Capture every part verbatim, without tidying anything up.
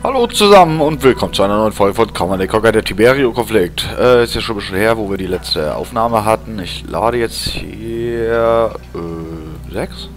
Hallo zusammen und willkommen zu einer neuen Folge von Command and Conquer, der Tiberio-Konflikt. Äh, ist ja schon ein bisschen her, wo wir die letzte Aufnahme hatten. Ich lade jetzt hier... Äh, sechs?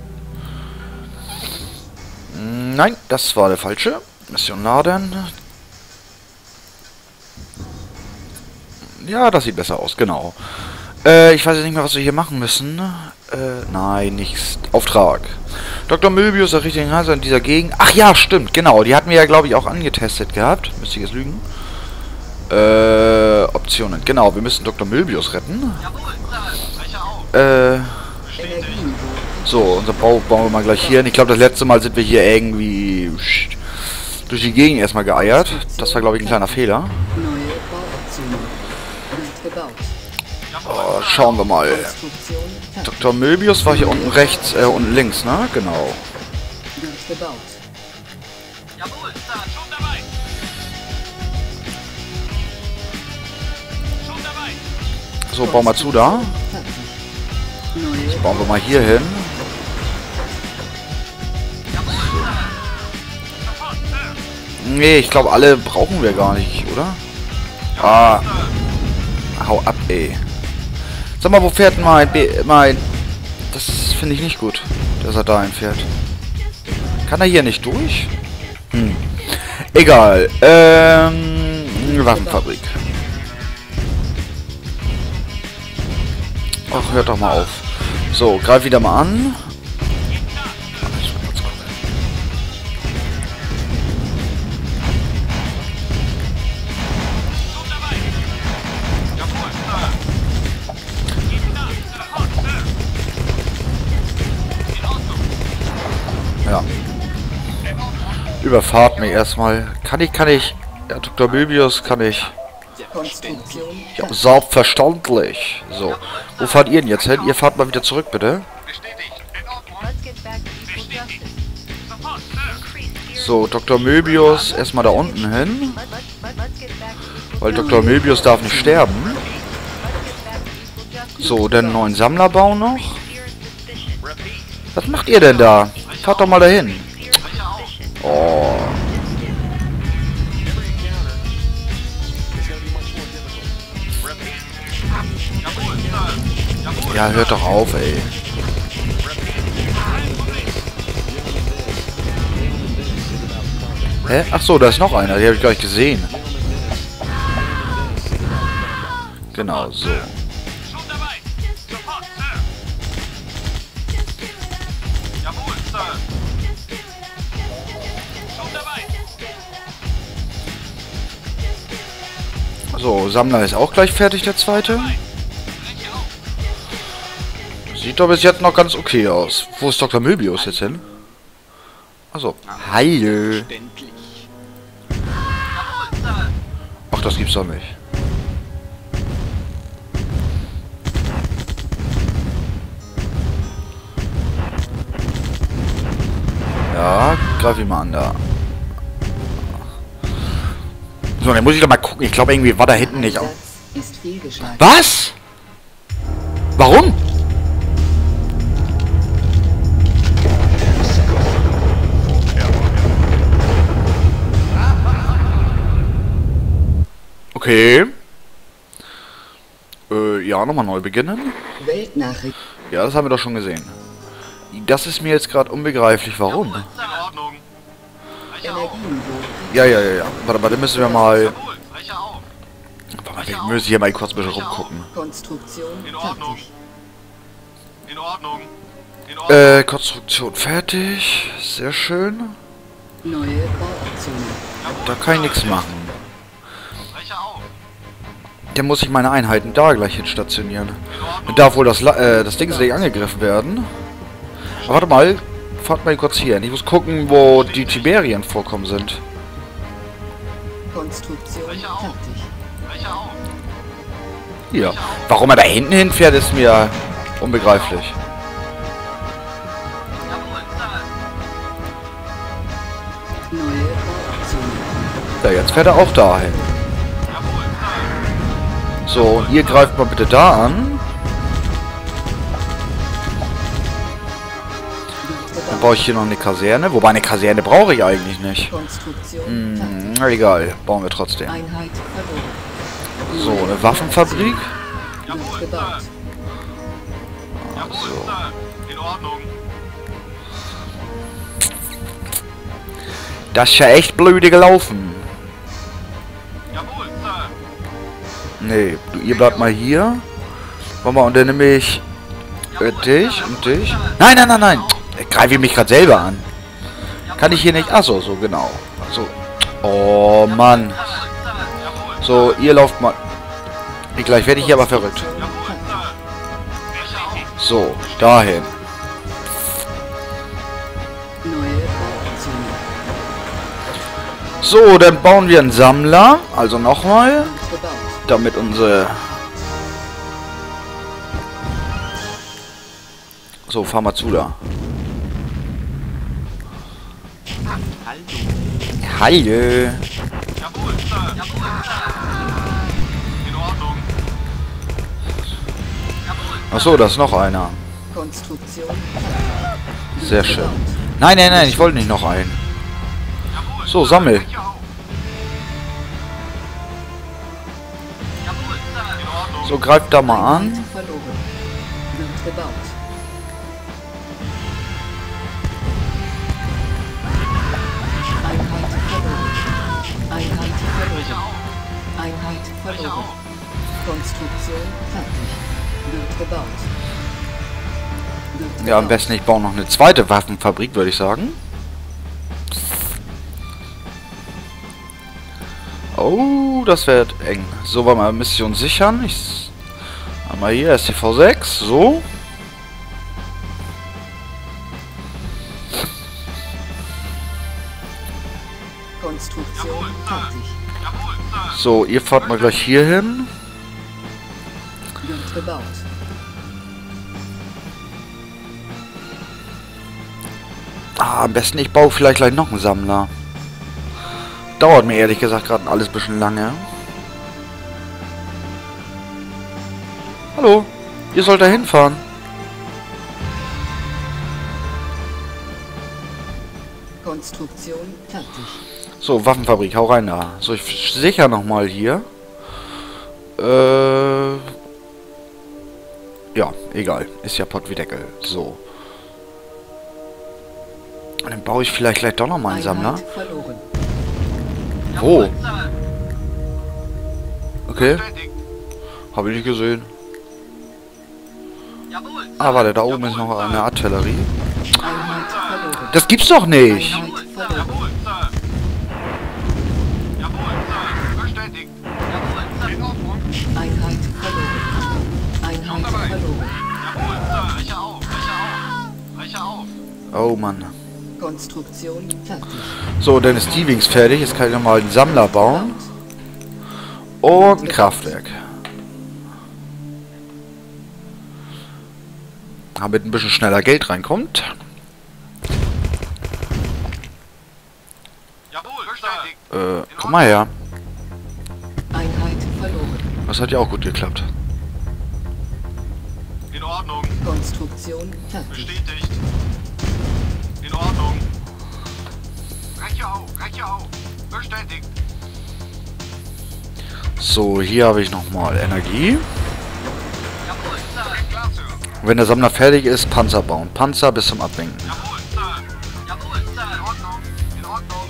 Nein, das war der falsche. Mission laden. Ja, das sieht besser aus, genau. Äh, ich weiß jetzt nicht mehr, was wir hier machen müssen. Äh, nein, nichts. Auftrag. Doktor Möbius, der richtige Hase in dieser Gegend. Ach ja, stimmt, genau. Die hatten wir ja, glaube ich, auch angetestet gehabt. Müsste ich jetzt lügen. Äh, Optionen. Genau, wir müssen Doktor Möbius retten. Äh, so, unser Bau bauen wir mal gleich hier hin. Ich glaube, das letzte Mal sind wir hier irgendwie durch die Gegend erstmal geeiert. Das war, glaube ich, ein kleiner Fehler. Oh, schauen wir mal. Doktor Möbius war hier unten rechts, äh, unten links, ne? Genau. So, bauen wir zu da. Das bauen wir mal hier hin. Nee, ich glaube, alle brauchen wir gar nicht, oder? Ah. Hau ab, ey. Sag mal, wo fährt mein... Be mein... Das finde ich nicht gut, dass er dahin fährt. Kann er hier nicht durch? Hm. Egal. Ähm... Waffenfabrik. Ach, hört doch mal auf. So, greif wieder mal an. Ja. Überfahrt mich erstmal. Kann ich, kann ich. Ja, Doktor Möbius kann ich. Ja, selbstverständlich. So. Wo fahrt ihr denn jetzt hin? Ihr fahrt mal wieder zurück, bitte. So, Doktor Möbius erstmal da unten hin. Weil Doktor Möbius darf nicht sterben. So, den neuen Sammlerbau noch. Was macht ihr denn da? Fahrt doch mal dahin. Oh. Ja, hört doch auf, ey. Hä? Ach so, da ist noch einer. Die habe ich gleich gesehen. Genau, so. So, Sammler ist auch gleich fertig, der zweite. Sieht doch bis jetzt noch ganz okay aus. Wo ist Doktor Möbius jetzt hin? Achso. Heil. Ach, das gibt's doch nicht. Ja, greif ihn mal an da. So, dann muss ich doch mal gucken. Ich glaube, irgendwie war da hinten nicht auch. Was? Warum? Okay. Äh, ja, nochmal neu beginnen. Weltnachricht. Ja, das haben wir doch schon gesehen. Das ist mir jetzt gerade unbegreiflich. Warum? Ja, ja, ja, ja. Warte mal, dann müssen wir mal... Warte mal, wir müssen hier mal kurz ein bisschen rumgucken. Konstruktion In Ordnung. In Ordnung. In Ordnung. Äh, Konstruktion fertig. Sehr schön. Neue Bauoptionen. Da kann ich nichts machen. Dann muss ich meine Einheiten da gleich hin stationieren. Dann darf wohl das, La äh, das Ding nicht angegriffen werden. Aber warte mal. Fahrt mal kurz hier hin. Ich muss gucken, wo die Tiberien vorkommen sind. Konstruktion fertig. Hier. Warum er da hinten hinfährt, ist mir unbegreiflich. Neue Bauoptionen. Ja, jetzt fährt er auch dahin. So, ihr greift mal bitte da an. baue ich hier noch eine Kaserne. Wobei eine Kaserne brauche ich eigentlich nicht. Konstruktion Hm, na egal, bauen wir trotzdem. fertig. Einheit verloren. So, eine Waffenfabrik. Wird gebaut. Jawohl, So. Sir. In Ordnung. Das ist ja echt blöde gelaufen. Jawohl, Sir. Nee, du, ihr bleibt mal hier. Warte mal, und dann nehme ich äh, dich und dich. Nein, nein, nein, nein. Ich greife mich gerade selber an. Kann ich hier nicht? Achso, so, genau. So. Oh, Mann. So, ihr lauft mal. Gleich werde ich hier aber verrückt. Jawohl, Sir. Sicher auf. So, dahin. Neue Bauoptionen. So, dann bauen wir einen Sammler. Also nochmal. Wird gebaut. Damit unsere... So, fahr mal zu da. Halle. Jawohl, Sir. Jawohl, Sir. In Ordnung. Achso, da ist noch einer. Konstruktion Sehr schön. Nein, nein, nein, ich wollte nicht noch einen. Jawohl. So, sammel. Sicher auf. Jawohl, Sir. In Ordnung. So, greift da mal an. Einheit verloren. Wird gebaut. Einheit verloren. Einheit verloren. Einheit verloren. Konstruktion fertig. Wird gebaut. Wird Ja, am gebaut. besten ich baue noch eine zweite Waffenfabrik, würde ich sagen. Oh, das wird eng. So, wollen wir Mission sichern. Ich einmal hier S T V sechs. So. Konstruktion fertig. Jawohl, Sir. So, ihr fahrt mal gleich hier hin. Wird gebaut. Ah, am besten ich baue vielleicht gleich noch einen Sammler. Dauert mir ehrlich gesagt gerade alles ein bisschen lange. Hallo, ihr sollt da hinfahren. Konstruktion fertig. So, Waffenfabrik, hau rein da. So, ich sicher nochmal hier. Äh... Ja, egal. Ist ja Pott wie Deckel. So. Und dann baue ich vielleicht gleich doch nochmal einen Sammler. Einheit verloren. Wo? Sir. Okay, Bestätigt. habe ich nicht gesehen. Jawohl, Sir. Ah, warte, da oben ist noch eine Artillerie. Einheit verloren. Das gibt's doch nicht! Einheit verloren. Jawohl, Sir. Jawohl, Sir. Bestätigt. Jawohl, Sir. In Ordnung. Einheit verloren. Einheit verloren. Jawohl, Sir. Brecher auf. Brecher auf. Brecher auf. Oh Mann. Konstruktion fertig. So, dann ist die Wings fertig. Jetzt kann ich nochmal einen Sammler bauen. Und ein Kraftwerk. Damit ein bisschen schneller Geld reinkommt. Jawohl, bestätigt. Äh, komm mal her. Einheit verloren. Das hat ja auch gut geklappt. In Ordnung. Konstruktion fertig. Bestätigt. In Ordnung. Brecher auf. Brecher auf. Bestätigt. So, hier habe ich nochmal Energie. Jawohl, Sir. Klar, Sir. Wenn der Sammler fertig ist, Panzer bauen. Panzer bis zum Abwinken. Jawohl, Sir. Jawohl, Sir. In Ordnung. In Ordnung.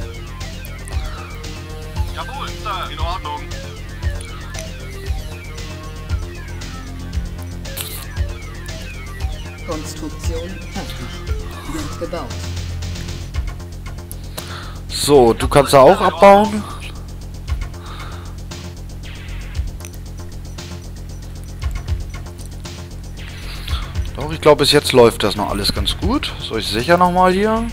Jawohl, Sir. In Ordnung. Konstruktion fertig. Wird gebaut. So, du kannst da auch abbauen. Doch, ich glaube, bis jetzt läuft das noch alles ganz gut. So, ich sicher nochmal hier.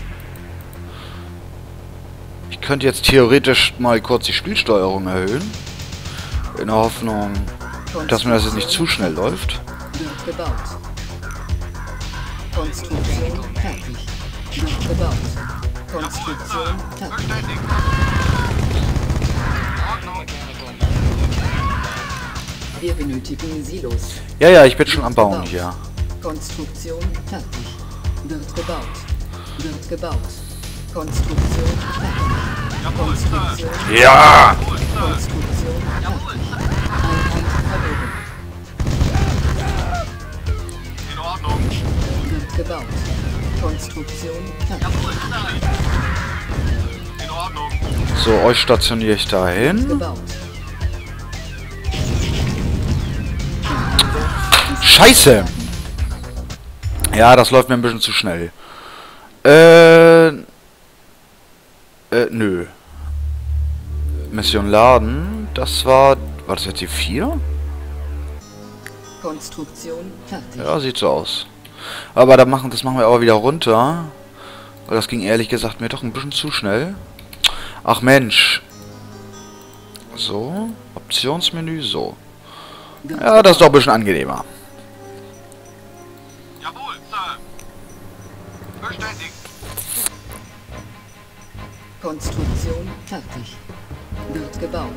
Ich könnte jetzt theoretisch mal kurz die Spielsteuerung erhöhen. In der Hoffnung, dass mir das jetzt nicht zu schnell läuft. Wird gebaut. Konstruktion fertig. Wird gebaut. Konstruktion fertig. Bestätigt. In Ordnung. Wir benötigen Silos. Ja, ja, ich bin schon am Bauen hier. Konstruktion fertig. Wird gebaut. Wird gebaut. Konstruktion fertig. Konstruktion. Ja! Konstruktion fertig. Einheit verloren. In Ordnung. Wird gebaut. Konstruktion fertig. In Ordnung. So, euch stationiere ich dahin. Gebaut. Scheiße! Ja, das läuft mir ein bisschen zu schnell. Äh... Äh, nö. Mission laden. Das war... War das jetzt die vier? Konstruktion fertig. Ja, sieht so aus. Aber da machen, das machen wir aber wieder runter. Weil das ging ehrlich gesagt mir doch ein bisschen zu schnell. Ach Mensch. So. Optionsmenü, so. Ja, das ist doch ein bisschen angenehmer. Jawohl, Sir. Verständigt. Konstruktion fertig. Wird gebaut.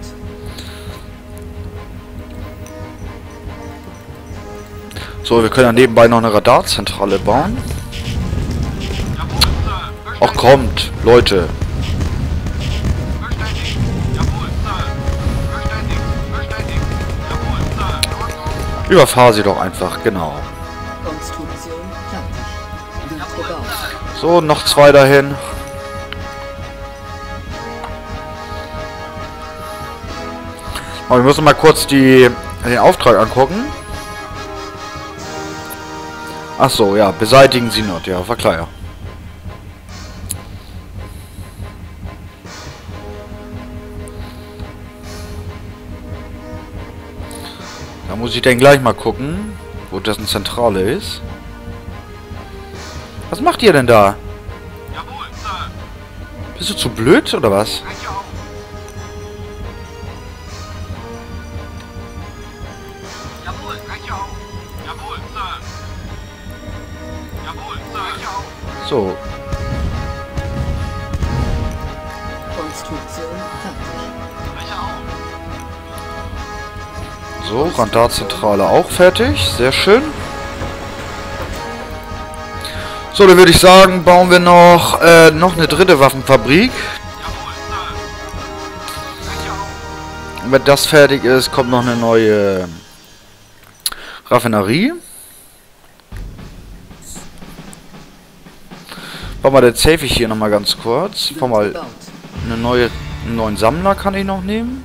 So, wir können ja nebenbei noch eine Radarzentrale bauen. Jawohl, Sir. Ach Verständigt. kommt, Leute. Verständigt. Jawohl, Sir. Verständigt. Verständigt. Jawohl, Sir. In Ordnung. Überfahr sie doch einfach, genau. Konstruktion fertig. Wird gebaut. So, noch zwei dahin. Aber wir müssen mal kurz die, den Auftrag angucken. Ach so, ja, beseitigen Sie not, ja, war klar, ja. Da muss ich dann gleich mal gucken, wo dessen Zentrale ist. Was macht ihr denn da? Jawohl, Sir. Bist du zu blöd, oder was? Breche auf. Jawohl, breche auf. Jawohl, Sir. Jawohl, Sir. Breche auf. So, Konstruktion fertig. Breche auf. so, Radarzentrale auch fertig, sehr schön. So, dann würde ich sagen, bauen wir noch, äh, noch eine dritte Waffenfabrik. Jawohl, Sir. Breche auf. Und wenn das fertig ist, kommt noch eine neue Raffinerie. Bauen wir, den save ich hier nochmal ganz kurz. Bauen Wird mal gebaut. eine neue, einen neuen Sammler kann ich noch nehmen.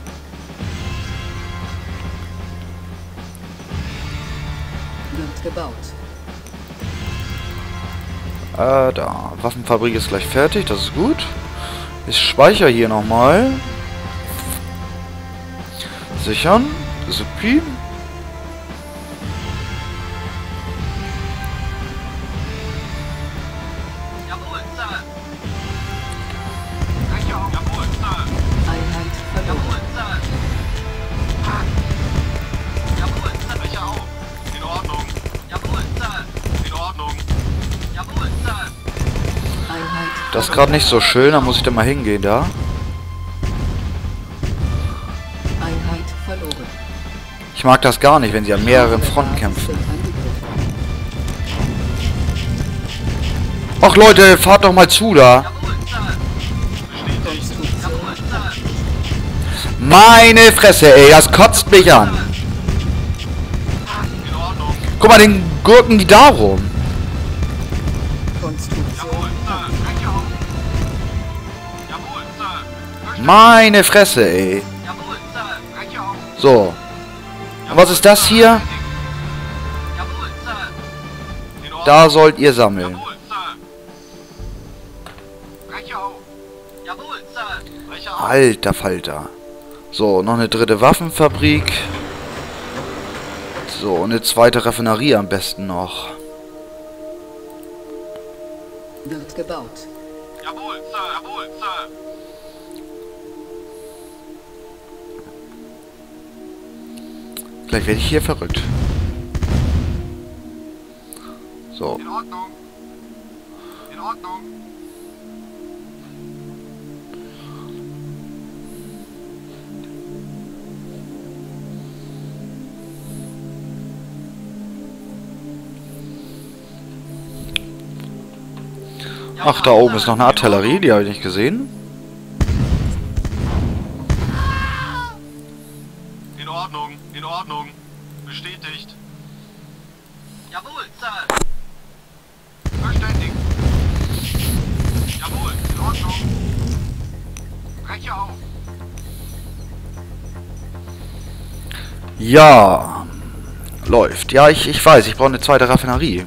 Wird gebaut. Äh, da. Waffenfabrik ist gleich fertig, das ist gut. Ich speichere hier nochmal. Sichern. Supi. Jawohl, Sir. Breche auf. Jawohl, Sir. Einheit verloren. Jawohl, Sir. Jawohl, Sir. Breche auf. In Ordnung. Jawohl, Sir. In Ordnung. Jawohl, Sir. Einheit Das ist gerade nicht so schön, da muss ich dann mal hingehen, da. Einheit verloren. Ich mag das gar nicht, wenn sie an mehreren Fronten kämpfen. Wird angegriffen. Ach Leute, fahrt doch mal zu da. Jawohl, Sir. Bestätigt. Jawohl, Sir. Meine Fresse, ey, das kotzt mich an. In Ordnung. Guck mal, den Gurken die da rum. Konstruktion Jawohl, Sir. Breche auf. Jawohl, Sir. Verständigt. Meine Fresse, ey. Jawohl, Sir. Breche auf. So. Und was ist das hier? Jawohl, Sir. In Ordnung. Da sollt ihr sammeln. Jawohl, Sir. Breche auf. Jawohl, Sir. Breche auf. Alter Falter. So, noch eine dritte Waffenfabrik. So, und eine zweite Raffinerie am besten noch. wird gebaut. Jawohl, Sir. Jawohl, Sir. Gleich werde ich hier verrückt. So. In Ordnung. In Ordnung. Ach, da oben ist noch eine Artillerie, die habe ich nicht gesehen. In Ordnung, in Ordnung. Bestätigt. Jawohl, Sir. Verständigt. Jawohl, in Ordnung. Breche auf. Ja. Läuft. Ja, ich, ich weiß, ich brauche eine zweite Raffinerie.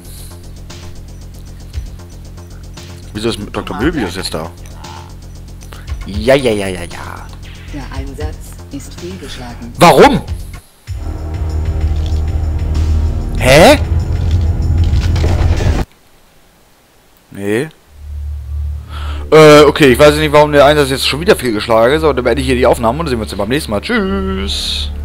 Wieso ist Doktor Möbius jetzt da? Ja, ja, ja, ja, ja. Der Einsatz ist fehlgeschlagen. Warum? Hä? Nee. Äh, okay, ich weiß nicht, warum der Einsatz jetzt schon wieder fehlgeschlagen ist, aber dann beende ich hier die Aufnahme und dann sehen wir uns dann beim nächsten Mal. Tschüss.